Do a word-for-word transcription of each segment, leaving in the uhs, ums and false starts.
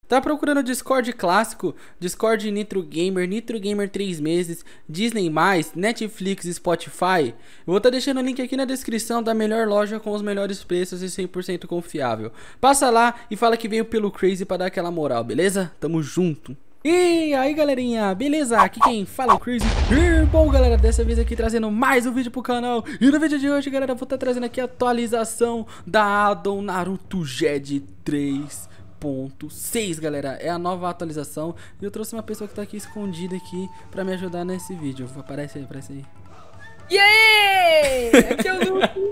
Tá procurando Discord clássico, Discord Nitro Gamer, Nitro Gamer três meses, Disney mais, Netflix e Spotify? Eu vou estar deixando o link aqui na descrição da melhor loja com os melhores preços e cem por cento confiável. Passa lá e fala que veio pelo Crazy pra dar aquela moral, beleza? Tamo junto. E aí galerinha, beleza? Aqui quem fala é o Crazy. E bom galera, dessa vez aqui trazendo mais um vídeo pro canal. E no vídeo de hoje galera, eu vou estar trazendo aqui a atualização da Addon Naruto Ged três ponto seis, galera, é a nova atualização. E eu trouxe uma pessoa que tá aqui escondida aqui pra me ajudar nesse vídeo. Aparece aí, aparece aí. E aí? Aqui é o Luke.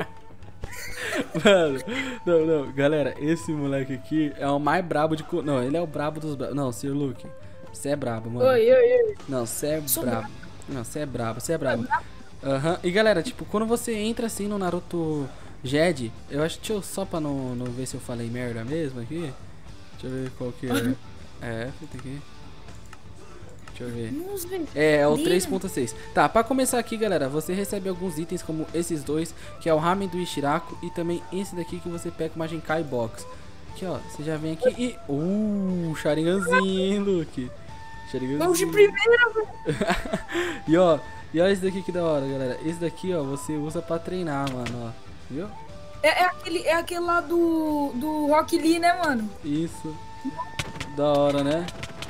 Mano, não, não, galera, esse moleque aqui é o mais brabo de... Não, ele é o brabo dos brabos. Não, senhor Luke, você é brabo, mano. Oi, oi, oi. Não, você é Sou brabo. brabo. Não, você é brabo, você é brabo. Aham, uhum. E galera, tipo, quando você entra assim no Naruto Ged, eu acho, deixa eu só pra não, não ver se eu falei merda mesmo aqui. Deixa eu ver qual que é. É, fica aqui. Deixa eu ver. É, é o três ponto seis. Tá, pra começar aqui, galera, você recebe alguns itens como esses dois, que é o Ramen do Ishiraku, e também esse daqui que você pega uma Genkai Box. Aqui, ó, você já vem aqui e... Uh, Sharinganzinho, Luke. Sharinganzinho. Vamos de primeira, velho. E ó, e olha esse daqui que da hora, galera. Esse daqui, ó, você usa pra treinar, mano, ó. Viu? É, é, aquele, é aquele lá do, do Rock Lee, né, mano? Isso. Da hora, né?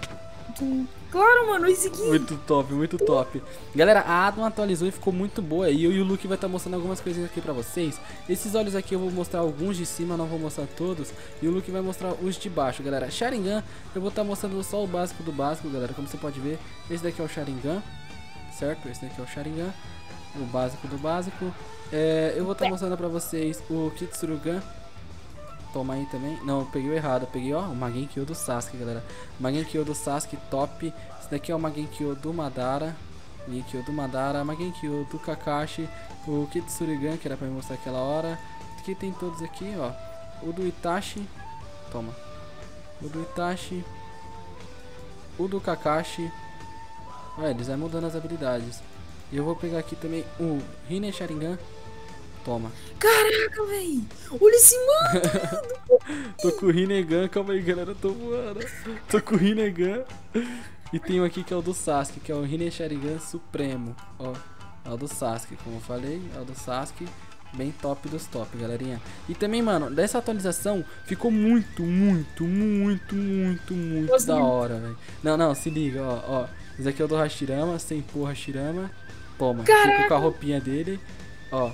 Claro, mano, esse aqui. Muito top, muito top. Galera, a Addon atualizou e ficou muito boa. E eu e o Luke vai estar mostrando algumas coisinhas aqui pra vocês. Esses olhos aqui eu vou mostrar alguns de cima, não vou mostrar todos. E o Luke vai mostrar os de baixo, galera. Sharingan, eu vou estar mostrando só o básico do básico, galera. Como você pode ver, esse daqui é o Sharingan, certo? Esse daqui é o Sharingan, o básico do básico. É, eu vou estar mostrando pra vocês o Kitsurugan. Toma aí também. Não, eu peguei o errado. Eu peguei, ó, o Magenkyo do Sasuke, galera. Magenkyo do Sasuke, top. Esse daqui é o Magenkyo do Madara. Magenkyo do Madara. Magenkyo do Kakashi. O Kitsurugan, que era pra me mostrar aquela hora. Aqui tem todos aqui, ó. O do Itachi. Toma. O do Itachi. O do Kakashi. Olha, eles vão mudando as habilidades. E eu vou pegar aqui também o Rinne Sharingan. Toma. Caraca, véi. Olha esse mano. Tô com o Rinnegan, calma aí, galera, eu tô voando. Tô com o Rinnegan. E tem um aqui que é o do Sasuke, que é o Rinne Sharingan Supremo. Ó, é o do Sasuke, como eu falei, é o do Sasuke. Bem top dos top, galerinha. E também, mano, dessa atualização ficou muito, muito, muito, muito, muito Nossa, da hora, velho. Não, não, se liga, ó, ó. Esse aqui é o do Hashirama, sem porra Hashirama. Toma, Caraca. fica com a roupinha dele. Ó.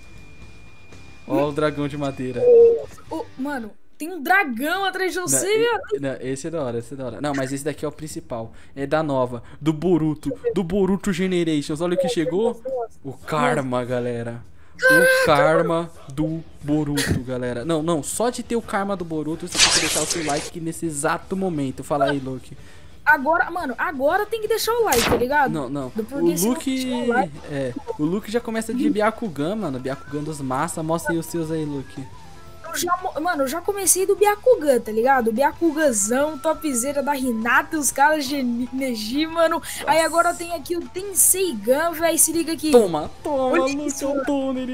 Ó o dragão de madeira. Oh, mano, tem um dragão atrás de você, não, não, esse é da hora, esse é da hora. Não, mas esse daqui é o principal. É da nova, do Boruto, do Boruto Generations. Olha o que chegou. O Karma, galera. O Karma do Boruto, galera. Não, não, só de ter o Karma do Boruto, você tem que deixar o seu like nesse exato momento. Fala aí, Luke. Agora, mano, agora tem que deixar o like, tá ligado? Não, não. O Luke, o like... é, o Luke já começa de Byakugan, mano. Byakugan dos massa. Mostra aí os seus aí, Luke. Eu já, mano, eu já comecei do Byakugan, tá ligado? O Byakuganzão, topzera da Hinata, os caras de Neji, mano. Nossa. Aí agora tem aqui o Tenseigan, velho. Se liga aqui. Toma, toma, Luke, é o Toner.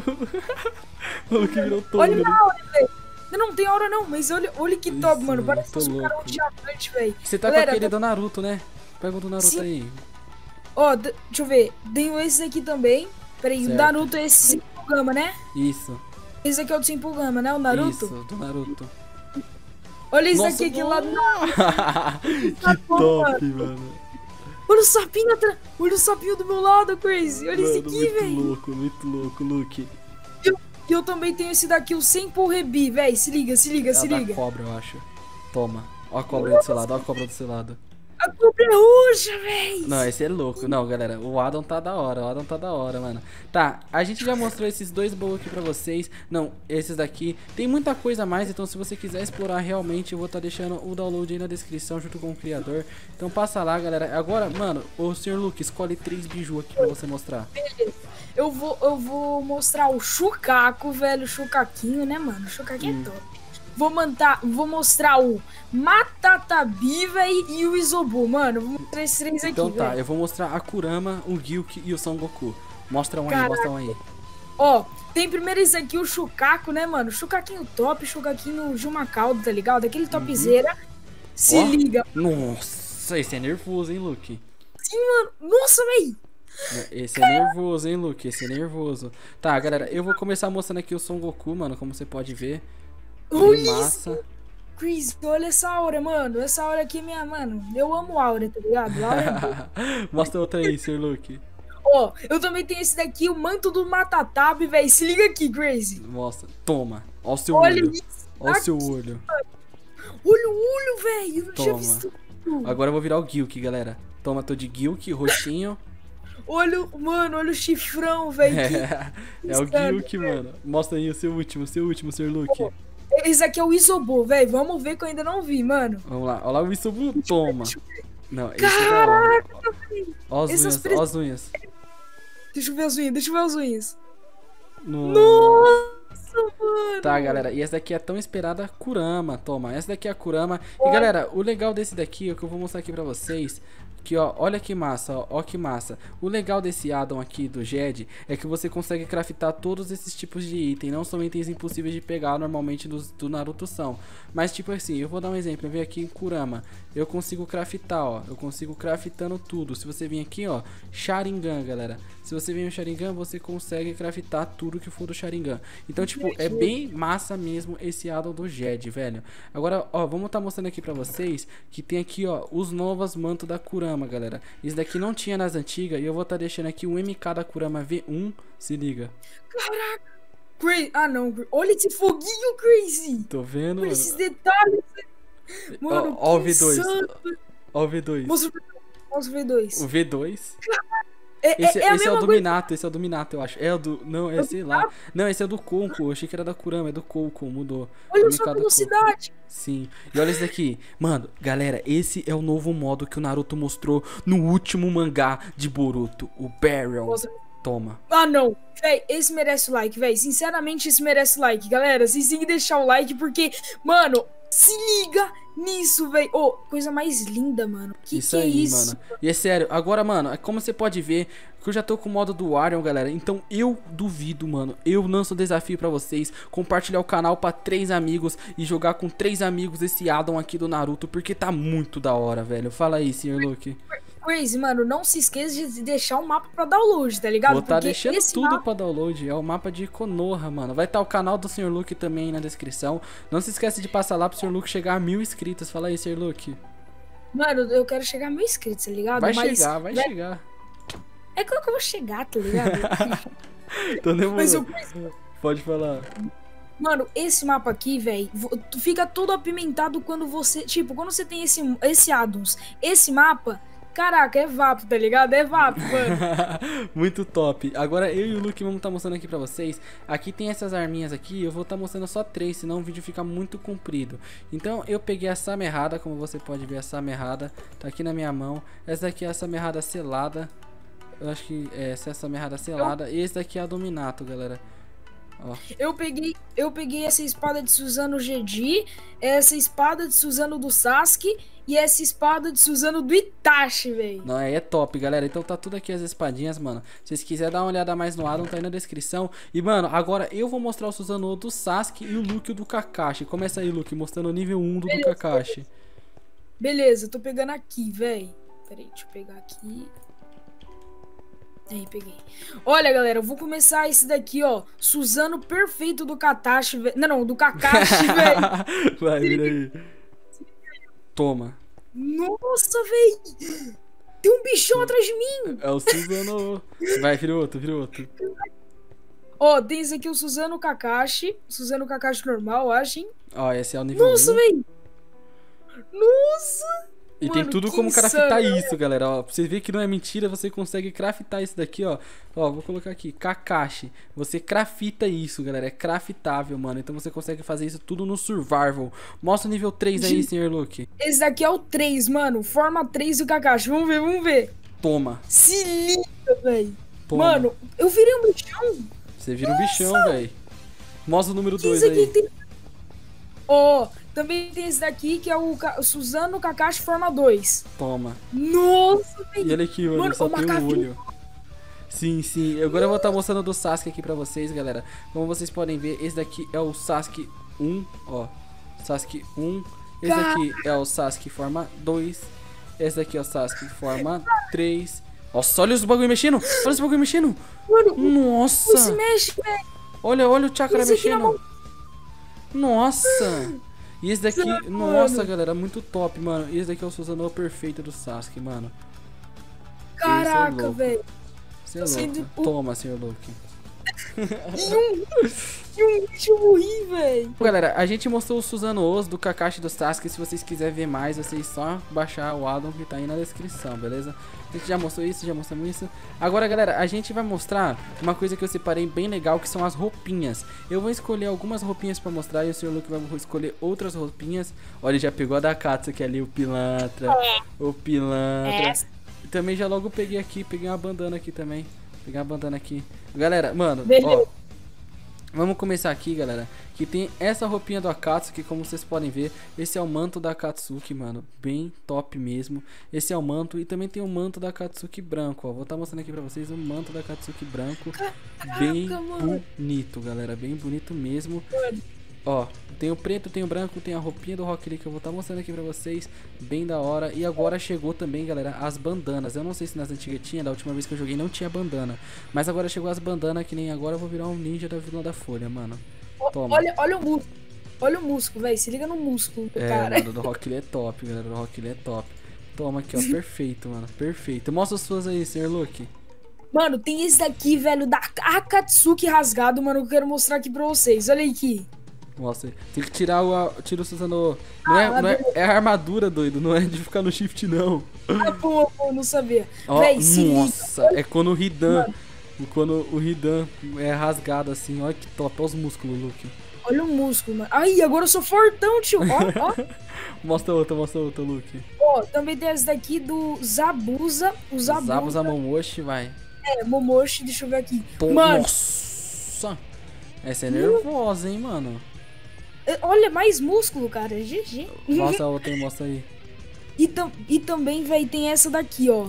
O Luke virou Toner. Olha lá, velho. Não tem hora não, mas olha, olha que top, isso, mano. Parece que um cara um diamante, velho. Você tá Galera, com aquele tô... do Naruto, né? Pega o do Naruto. Sim. Aí. Ó, deixa eu ver. Tem esse aqui também. Peraí, certo. O Naruto é esse Senpu Gama, né? Isso. Esse aqui é o do Senpu Gama, né? O Naruto? Isso, do Naruto. Olha isso aqui, aqui lá do Que top, mano. Olha o sapinho atrás. Olha o sapinho do meu lado, Crazy. Olha mano, esse aqui, velho. Muito louco, muito louco, Luke. E eu também tenho esse daqui, o Senpu Rebi, velho. Se liga, se liga, é se da liga. Cobra, eu acho. Toma. Ó a cobra do seu lado, ó a cobra do seu lado. A cobra é roxa, velho. Não, esse é louco. Não, galera, o Addon tá da hora, o Addon tá da hora, mano. Tá, a gente já mostrou esses dois bolos aqui pra vocês. Não, esses daqui. Tem muita coisa a mais, então se você quiser explorar realmente, eu vou estar tá deixando o download aí na descrição junto com o criador. Então passa lá, galera. Agora, mano, o senhor Luke, escolhe três biju aqui pra você mostrar. Beleza. Eu vou, eu vou mostrar o Shukaku, velho, o Shukaquinho, né, mano? O Shukaquinho hum. é top. Vou, mandar, vou mostrar o Matatabi, velho, e o Izobu, mano. Vou mostrar esses três aqui, Então tá, véio. eu vou mostrar a Kurama, o Gyuki e o Son Goku. Mostra um Caraca. aí, mostra um aí. Ó, tem primeiro esse aqui, o Shukaku, né, mano? Shukaquinho top, Shukaquinho de uma cauda, tá ligado? Aquele topzera. Uhum. Se Ó. liga. Nossa, esse é nervoso, hein, Luke? Sim, mano. Nossa, véi. Esse é nervoso, hein, Luke? Esse é nervoso. Tá, galera, eu vou começar mostrando aqui o Son Goku, mano, como você pode ver. Bem Olha massa. isso. Chris, olha essa aura, mano. Essa aura aqui é minha, mano. Eu amo aura, tá ligado? Aura é boa. Mostra outra aí, senhor Luke. Ó, eu também tenho esse daqui, o manto do Matatab, velho. Se liga aqui, Crazy. Mostra. Toma. Ó o seu Olha olho. isso. Ó o seu olho. Olha o olho, velho. Eu não tinha Toma. visto. Agora eu vou virar o Gilk, galera. Toma, tô de Gilk, roxinho. Olha, o- mano, olha o chifrão, velho. É, é o Gilk, mano. Mostra aí o seu último, o seu último, senhor Luke. Esse aqui é o Isobo, velho. Vamos ver que eu ainda não vi, mano. Vamos lá. Olha lá o Isobu. Toma. Não, esse é Caraca, da hora. Ó as Essas unhas, pres- ó as unhas. Deixa eu ver as unhas, deixa eu ver as unhas. No... Nossa, mano. Tá, galera, e essa daqui é a tão esperada Kurama, toma, essa daqui é a Kurama. E galera, o legal desse daqui, é o que eu vou mostrar aqui pra vocês, que ó, olha que massa, ó, ó que massa. O legal desse addon aqui do Jed é que você consegue craftar todos esses tipos de item, não são itens impossíveis de pegar normalmente dos, do Naruto são. Mas tipo assim, eu vou dar um exemplo, eu venho aqui em Kurama, eu consigo craftar, ó, eu consigo craftando tudo. Se você vir aqui, ó, Sharingan, galera, se você vir no Sharingan, você consegue craftar tudo que for do Sharingan. Então tipo, é bem massa mesmo esse addon do Jed, velho. Agora, ó, vamos estar mostrando aqui pra vocês que tem aqui, ó, os novos mantos da Kurama, galera. Isso daqui não tinha nas antigas e eu vou estar deixando aqui o M K da Kurama V um, se liga. Caraca. Crazy. Ah, não. Olha esse foguinho, Crazy. Tô vendo, Olha mano. esses detalhes. Mano, Ó, ó o que V dois. insano. Ó o V dois. Mostra o V dois. Mostra o V dois. O V dois. É, Esse, é, é a esse é o mesma do coisa. Minato, esse é o do Minato, eu acho. É o do. Não, é sei lá. Não, esse é o do Konko. Eu achei que era da Kurama, é do Konko, mudou. Olha M só K a do velocidade. Sim. E olha isso daqui. Mano, galera, esse é o novo modo que o Naruto mostrou no último mangá de Boruto, o Barrel. Mostra. Toma. Ah, não. Véi, esse merece o like, véi. Sinceramente, esse merece o like. Galera, vocês têm que deixar o like porque, mano, se liga nisso, véi. Ô, coisa mais linda, mano. Que Isso que é aí, isso? mano. E é sério, agora, mano, como você pode ver, que eu já tô com o modo do Arion, galera. Então eu duvido, mano. Eu lanço o desafio pra vocês. Compartilhar o canal pra três amigos e jogar com três amigos esse addon aqui do Naruto. Porque tá muito da hora, velho. Fala aí, senhor Luke. Crazy, mano, não se esqueça de deixar o mapa pra download, tá ligado? Vou tá Porque deixando esse tudo mapa- pra download. É o mapa de Konoha, mano. Vai estar tá o canal do senhor Luke também aí na descrição. Não se esquece de passar lá pro senhor Luke chegar a mil inscritos. Fala aí, senhor Luke. Mano, eu quero chegar a mil inscritos, tá ligado? Vai Mas chegar, vai vai- chegar. É que eu vou chegar, tá ligado? Tô demorando. Mas eu... Pode falar. Mano, esse mapa aqui, velho, fica todo apimentado quando você... Tipo, quando você tem esse, esse addons, esse mapa... Caraca, é vapo, tá ligado? É vapo, mano. Muito top. Agora eu e o Luke vamos estar mostrando aqui pra vocês. Aqui tem essas arminhas aqui. Eu vou estar mostrando só três, senão o vídeo fica muito comprido. Então eu peguei a Samerrada, como você pode ver, a Samerrada tá aqui na minha mão. Essa daqui é a Samerrada selada. Eu acho que é, essa é a Samerrada selada. E esse daqui é a Dominato, galera. Ó. Eu peguei, eu peguei essa espada de Suzano Gedi, essa espada de Suzano do Sasuke e essa espada de Suzano do Itachi, velho. Não, aí é top, galera. Então tá tudo aqui as espadinhas, mano. Se vocês quiserem dar uma olhada mais no addon, tá aí na descrição. E, mano, agora eu vou mostrar o Susanoo do Sasuke e o Luke do Kakashi. Começa aí, Luke, mostrando o nível um do, do Kakashi. Beleza, tô pegando aqui, velho. Peraí, deixa eu pegar aqui. Aí, peguei. Olha, galera, eu vou começar esse daqui, ó. Suzano perfeito do Katashi, velho. Não, não, do Kakashi, velho. Vai, vira aí. Toma. Nossa, velho. Tem um bichão atrás de mim. É o Susanoo. Vai, vira outro, vira outro. Ó, tem esse aqui, o Suzano Kakashi. Suzano Kakashi normal, acho, hein? Ó, esse é o nível Nossa, um. velho. Nossa. E Mano, tem tudo que como craftar insano, isso, galera. Ó, pra você ver que não é mentira, você consegue craftar isso daqui, ó. Ó, vou colocar aqui, Kakashi. Você crafta isso, galera. É craftável, mano. Então você consegue fazer isso tudo no survival. Mostra o nível três aí, senhor Luke. Esse daqui é o três, mano. Forma três do Kakashi. Vamos ver, vamos ver. Toma. Se liga, velho. Toma. Mano, eu virei um bichão. Você vira um bichão, velho. Mostra o número Que dois isso aqui aí. tem... Ó, também tem esse daqui que é o, Ka- o Suzano Kakashi forma dois. Toma. Nossa, E velho. olha aqui, mano, Mano, só o tem um macaquinho. olho. Sim, sim. Agora eu vou estar mostrando do Sasuke aqui pra vocês, galera. Como vocês podem ver, esse daqui é o Sasuke um, ó. Sasuke um. Esse aqui é o Sasuke forma dois. Esse daqui é o Sasuke forma três. Nossa, olha os bagulho mexendo. Olha os bagulho mexendo. Mano, Nossa. se mexe, velho. Olha, olha o chakra Esse aqui na mexendo. Nossa. E esse daqui, Mano. nossa, galera, muito top, mano. E esse daqui é o Susanoo perfeito do Sasuke, mano. Caraca, louco. velho. Você é Tô louco. sendo- Toma, senhor Luke. E um, e um bicho morri, velho. Galera, a gente mostrou os Susanoos do Kakashi do Sasuke. Se vocês quiserem ver mais, vocês só baixar o addon que tá aí na descrição, beleza? A gente já mostrou isso, já mostramos isso. Agora, galera, a gente vai mostrar uma coisa que eu separei bem legal, que são as roupinhas. Eu vou escolher algumas roupinhas pra mostrar e o senhor Luke vai escolher outras roupinhas. Olha, ele já pegou a da Katsuki ali, o pilantra. O pilantra. E também já logo peguei aqui, peguei uma bandana aqui também. Peguei uma bandana aqui. Galera, mano, Beleza. ó. Vamos começar aqui, galera. Que tem essa roupinha do Akatsuki, como vocês podem ver. Esse é o manto da Akatsuki, mano. Bem top mesmo. Esse é o manto. E também tem o manto da Akatsuki branco, ó. Vou estar mostrando aqui pra vocês o manto da Akatsuki branco. Bem mano. bonito, galera. Bem bonito mesmo. Ó, tem o preto, tem o branco, tem a roupinha do Rock Lee que eu vou estar mostrando aqui pra vocês. Bem da hora. E agora chegou também, galera, as bandanas. Eu não sei se nas antigas tinha, da última vez que eu joguei não tinha bandana. Mas agora chegou as bandanas, que nem agora eu vou virar um ninja da Vila da Folha, mano. Toma. Olha, olha o músculo. Olha o músculo, velho. Se liga no músculo do É, cara. mano, do Rock Lee é top, galera. Do Rock Lee é top. Toma aqui, ó. Perfeito, mano. Perfeito. Mostra as suas aí, senhor Luke. Mano, tem esse daqui, velho, da Akatsuki rasgado, mano. Que eu quero mostrar aqui pra vocês. Olha aí aqui. Mostra aí. Tem que tirar o. Tira o Susanoo. Não, é, Ah, não é, é a armadura, doido. Não é de ficar no shift, não. Ah, pô, pô, não sabia. Ó, Véi, se nossa, liga. é quando o Hidan. Quando o Hidan é rasgado assim. Olha que top. Olha os músculos, Luke. Olha o músculo, mano. Aí, agora eu sou fortão, tio. Ó, ó. Mostra outra, mostra outra, Luke. Ó, também tem esse daqui do Zabuza. O Zabuza. Zabuza Momoshi, vai. É, Momoshi, deixa eu ver aqui. Pô, Mano, nossa. Essa é nervosa, hein, mano. é, olha, mais músculo, cara. G G. Mostra a outra aí, mostra aí. E, tam, e também, velho, tem essa daqui, ó.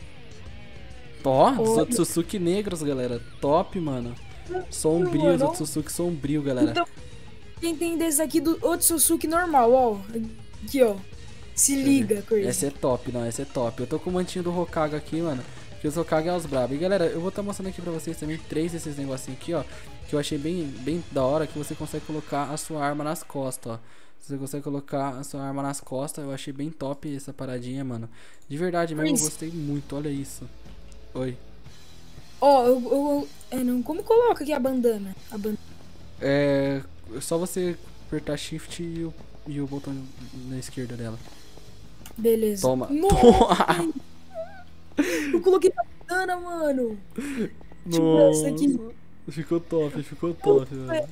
Ó, dos Olha. Otsutsuki negros, galera. Top, mano. Sombrio, os Mano. Otsutsuki sombrio, galera. Então, quem tem desse aqui do Otsutsuki normal, ó. Aqui, ó. Se liga, coisa. Essa é top, não, essa é top. Eu tô com o mantinho do Hokage aqui, mano. Porque os Hokage é os brabos. E galera, eu vou estar tá mostrando aqui pra vocês também três desses negocinhos aqui, ó. Que eu achei bem, bem da hora, que você consegue colocar a sua arma nas costas, ó. Você consegue colocar a sua arma nas costas. Eu achei bem top essa paradinha, mano. De verdade mesmo, eu Chris. gostei muito. Olha isso. Oi. Ó, eu, eu, é, não, como coloca aqui a bandana? A bandana. É só você apertar shift e o, e o botão na esquerda dela. Beleza. Toma. Nossa, eu coloquei a bandana, mano. Tipo essa aqui. Ficou top, ficou top, velho.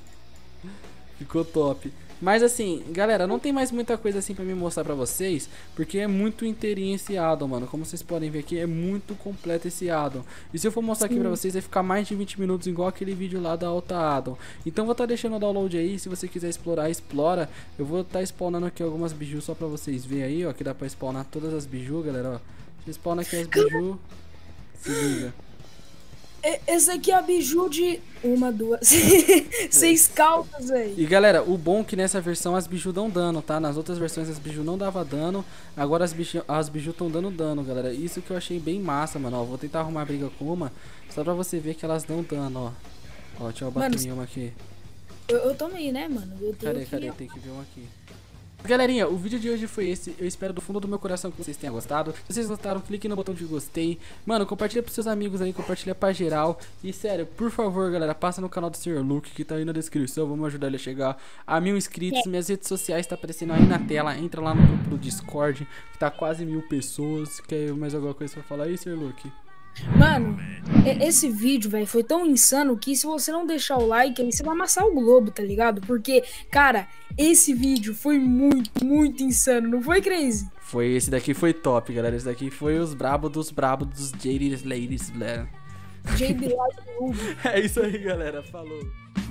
Ficou top. Mas assim, galera, não tem mais muita coisa assim pra me mostrar pra vocês, porque é muito inteirinho esse addon, mano. Como vocês podem ver aqui, é muito completo esse addon. E se eu for mostrar aqui pra vocês, vai ficar mais de vinte minutos, igual aquele vídeo lá da Alta Addon. Então vou estar tá deixando o download aí, se você quiser explorar, explora. Eu vou estar tá spawnando aqui algumas bijus só pra vocês verem aí, ó, que dá pra spawnar todas as bijus, galera, ó. Você spawna aqui as bijus, se liga. É, esse aqui é a biju de uma, duas, seis calças, velho. E galera, o bom é que nessa versão as biju dão dano, tá? Nas outras versões as biju não dava dano. Agora as biju as biju estão dando dano, galera. Isso que eu achei bem massa, mano. Ó, vou tentar arrumar briga com uma, só pra você ver que elas dão dano, ó. Ó, deixa eu bater em uma aqui. Eu, eu tomei, né, mano? Eu tenho Cadê, que... cadê? Tem que ver um aqui. Galerinha, o vídeo de hoje foi esse. Eu espero do fundo do meu coração que vocês tenham gostado. Se vocês gostaram, clique no botão de gostei. Mano, compartilha pros seus amigos aí, compartilha pra geral. E sério, por favor, galera, passa no canal do senhor Luke, que tá aí na descrição. Vamos ajudar ele a chegar a mil inscritos. Minhas redes sociais tá aparecendo aí na tela. Entra lá no grupo do Discord, que tá quase mil pessoas. Quer mais alguma coisa pra falar aí, senhor Luke? Mano, esse vídeo, velho, foi tão insano que se você não deixar o like, aí você vai amassar o globo, tá ligado? Porque, cara, esse vídeo foi muito, muito insano, não foi, Crazy? Foi, esse daqui foi top, galera. Esse daqui foi os brabo dos brabo dos J D Ladies, galera. J B Live Noob. É isso aí, galera. Falou.